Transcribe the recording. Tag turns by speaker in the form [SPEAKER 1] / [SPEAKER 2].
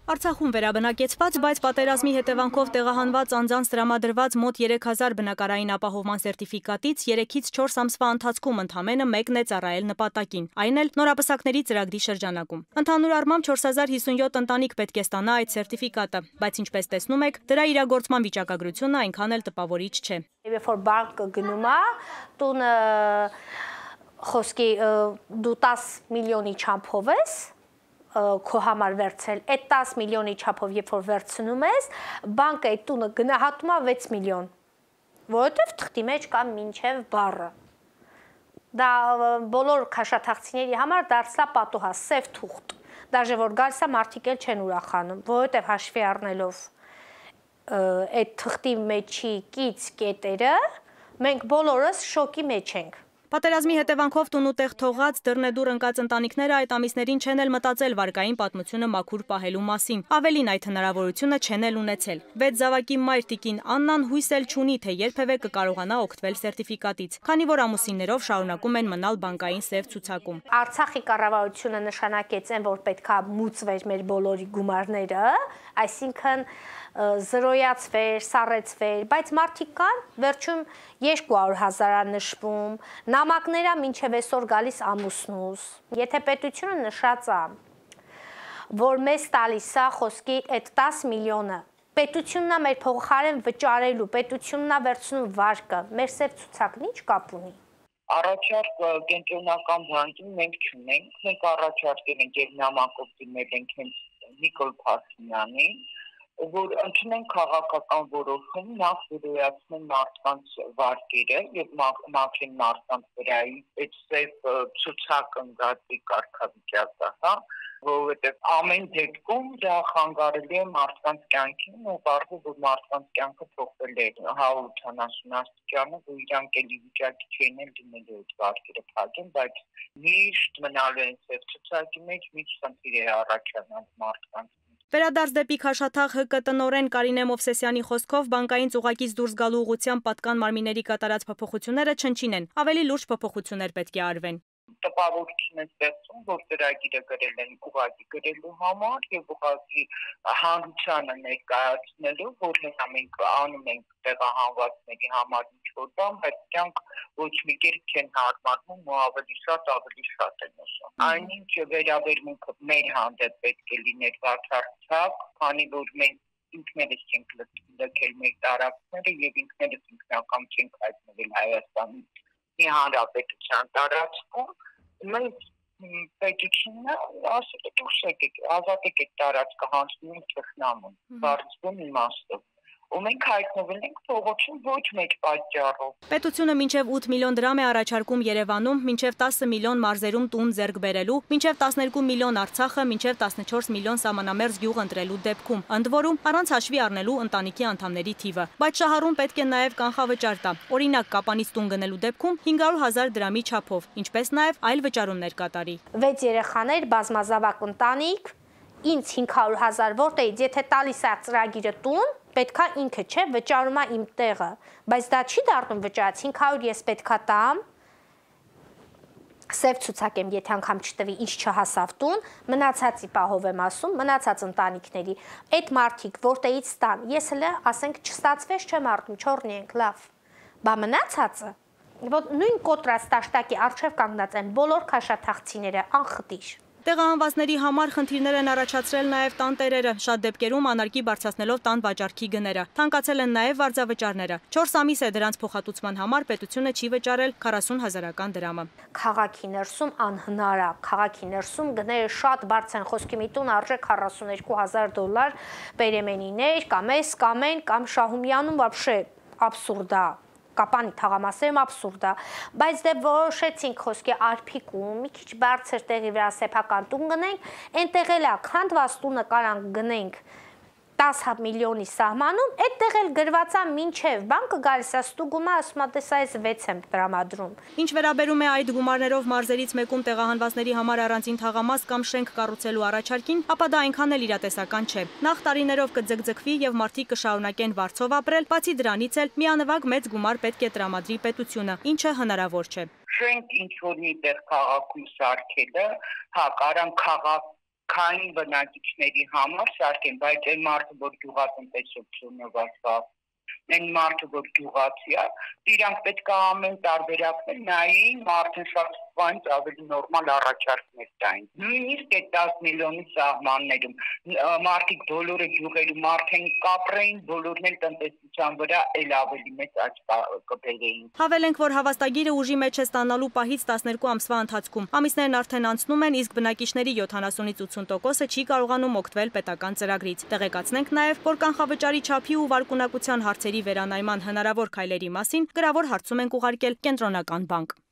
[SPEAKER 1] Արցախում վերաբնակեցված, բայց պատերազմի հետևանքով տեղահանված անձանց տրամադրված մոտ 3000 բնակարային ապահովման սերտիֆիկատից 3-ից 4 ամսվա ընթացքում ընդամենը մեկն է ծառայել նպատակին, այն էլ նորապսակների ծրագրի շրջանակում։ Ընդհանուր առմամբ 4057 ընտանիք պետք է ստանա այդ սերտիֆիկատը, բայց ինչպես տեսնում եք, դրա իրագործման վիճակագրությունը այնքան էլ տպավորիչ չէ։
[SPEAKER 2] Երբ որ բանկը գնում է, տունը խոսքի դու 10 միլիոնի չափով ես քո համար վերցրել, այդ 10 միլիոնի չափով երբ որ վերցնում ես, բանկը այդ տունը գնահատում է 6 միլիոն, որովհետև թղթի մեջ կա մինչև բառը։ Դա բոլոր քաշաթաղցիների համար դարձա պատուհա, սև թուղթ, դաժե որ գալիս է մարդիկ էլ չեն ուրախանում, որովհետև հաշվի առնելով այդ թղթի մեջի կից կետերը, մենք բոլորս շոկի մեջ ենք։
[SPEAKER 1] Պատերազմի հետևանքով տուն ու տեղ թողած դռնեդուռ ընկած ընտանիքները այդ ամիսներին չեն էլ մտածել վարկային պատմությունը մաքուր պահելու մասին։ Ավելին այդ հնարավորությունը չեն էլ ունեցել։ 6 զավակի մայր տիկին Աննան հույս էլ չունի, թե երբևէ կկարողանա օգտվել սերտիֆիկատից, քանի որ ամուսիններով շարունակում են մնալ բանկային սև ցուցակում։
[SPEAKER 2] Արցախի կառավարությունը նշանակեց են, որ պետքա մուծվեր մեր բոլորի գումարները, այսինքն զրոյացվեր, սառեցվեր, բայց մարդիկ կան, վերջում 200,000 նշվում, նամակները մինչև այսօր գալիս ամուսնուս։ Եթե պետությունը նշած է, որ մեզ տալիս է խոսքի այդ 10 միլիոնը, պետությունն է մեր փոխարեն վճարելու, պետությունն է վերցնում վարկը, մեր սև ցուցակն ինչ կապ ունի։
[SPEAKER 3] Առաջարկ կենտրոնական բանկին մենք չունենք, մենք առաջարկել ենք եւ նամակով դիմել ենք Նիկոլ Փաշինյանին, որ ընդունենք քաղաքական որոշում, նախ զրոյացնեն մարդկանց վարկերը եւ մաքրեն մարդկանց վրայից այդ սև ցուցակ ընկածի կարգավիճակը, հա, որովհետեւ ամեն դեպքում դա խանգարելի է մարդկանց կյանքին ու բարձր որ մարդկանց կյանքը փոխվել է 180 աստիճանով ու իրանք էլի վիճակի չեն դիմելու այդ վարկերը փակեն, բայց միշտ մնալու են սև ցուցակի մեջ, միշտ խնդիր է առաջանալ մարդկանց։
[SPEAKER 1] Վերադարձ դեպի Քաշաթաղ ՀԿ տնօրեն Կարինե Մովսեսյանի խոսքով բանկային ծուղակից դուրս գալու ուղղությամբ պատկան մարմինների կատարած փոփոխությունները չնչին են, ավելի լուրջ փոփոխություններ պետք է արվեն։
[SPEAKER 3] Տպավորություն է ստեղծում, որ ծրագիրը գրել են ուղղակի գրելու համար եւ ուղղակի հանրությանը ներկայացնելու, որ մենք անում ենք տեղահանվածների համար ինչ-որ բան, բայց դրանք ոչ մի կերպ չեն հարմարվում ու ավելի շատ են ուսում։ Այնինչ վերաբերմունքը մեր հանդեպ պետք է լիներ վատթարցակ, քանի որ մենք ինքներս չենք լքել մեր տարածքները եւ ինքներս ինքնական չենք հայտնվել Հայաստանի Հանրապետության տարածքում, մենք պետությունը ասել է դուրս եկեք, ազատեք այդ տարածքը հանձնում թշնամուն, բարձրում իմաստով։ Ու մենք հայտնվել ենք փողոցում ոչ մեկ պատճառով։
[SPEAKER 1] Պետությունը մինչև 8 միլիոն դրամ է առաջարկում Երևանում, մինչև 10 միլիոն մարզերում տուն ձեռք բերելու, մինչև 12 միլիոն Արցախը, մինչև 14 միլիոն սահմանամերձ գյուղ ընտրելու դեպքում, ընդ որում առանց հաշվի առնելու ընտանիքի անդամների թիվը։ Բայց շահառուն պետք է նաև կանխավճար տա։ Օրինակ կապանից տուն գնելու դեպքում 500,000 դրամի չափով, ինչպես նաև այլ վճարումներ կատարի։
[SPEAKER 2] 6 երեխաներ, բազմազավակ ընտանիք, ինձ 500,000 որտեղից, եթե տալիս է ծրագիրը տուն, պետքա ինքը չէ վճարում է իմ տեղը, բայց դա չի դառնում վճարած, 500 ես պետքա տամ, սև ցուցակեմ, եթե անգամ չտվի, ինչ չհասավ տուն, մնացածի պահով եմ ասում, մնացած ընտանիքների, այդ մարդիկ որտեղից տան, ես հլը ասենք չստացվեց չեմ արդում, չորնի ենք, լավ, բա մնացածը, նույն կոտրած տաշտակի առջև կանգնած են բոլոր քաշաթաղցիները անխտիր։
[SPEAKER 1] Տեղահանվածների համար խնդիրներ են առաջացրել նաև տանտերերը, շատ դեպքերում անարգի բարձրացնելով տան վաճառքի գները։ Թանկացել են նաև վարձավճարները։ 4 ամիս է դրանց փոխհատուցման համար պետությունը չի վճարել 40,000 դրամը։
[SPEAKER 2] Քաղաքի ներսում անհնար է, քաղաքի ներսում գները շատ բարձր են, խոսքի մի տուն արժե $42,000, Պերեմենիներ, կամ էս, կամ են, կամ Շահումյանում вообще абսուրդ է։ Կապանի թաղամասերում абսուրդ է, բայց դե որոշեցինք խոսքի Արփիկում, մի քիչ բարձր տեղի վրա սեփական տուն գնենք, այնտեղ էլ է քանդված տունը կարանք գնենք 10 միլիոնի սահմանում, այդտեղ էլ գրված է մինչև բանկը գալիս է ստուգում է, ասում է դες այս 6 եմ տրամադրում։
[SPEAKER 1] Ինչ վերաբերում է այդ գումարներով մարզերից մեկում տեղահանվածների համար առանձին թաղամաս կամ շենք կառուցելու առաջարկին, ապա դա այնքան էլ իրատեսական չէ։ Նախ տարիներով կձգձգվի եւ մարդիկ կշարունակեն վարձով ապրել, բացի դրանից էլ միանվագ մեծ գումար պետք է տրամադրի պետությունը, ինչը հնարավոր չէ։
[SPEAKER 3] Շենք ինչ որ մի տեղ քաղաքում սարքելը, հա, կարան քաղաք քային բնակիչների համար շարքեն, բայց այն մարդը, որ գյուղատնտեսությունով ասած Այն մարդը, որ գյուղացի է, իրանք պետք է ամեն տարբերակներ նայեն մարդուն շատ սպանց ավելի նորմալ առաջարկներ տային։ Նույնիսկ այդ 10 միլիոնի սահմաններում մարդիկ բոլորը գյուղերում արդեն կապրեին, բոլորն էլ տնտեսության վրա էլ ավելի մեծ աճ կբերեին։
[SPEAKER 1] Հավելենք, որ հավաստագիրը ուժի մեջ է ստանալու պահից 12 ամսվա ընթացքում։ Ամիսներն արդեն անցնում են, իսկ բնակիչների 70-ից 80%-ը չի կարողանում օգտվել պետական ծրագրից։ Տեղեկացնենք նաև, որ կանխավճարի չափի ու վարկունակության հարցերի վերանայման հնարավոր քայլերի մասին գրավոր հարցում ենք ուղարկել Կենտրոնական բանկ։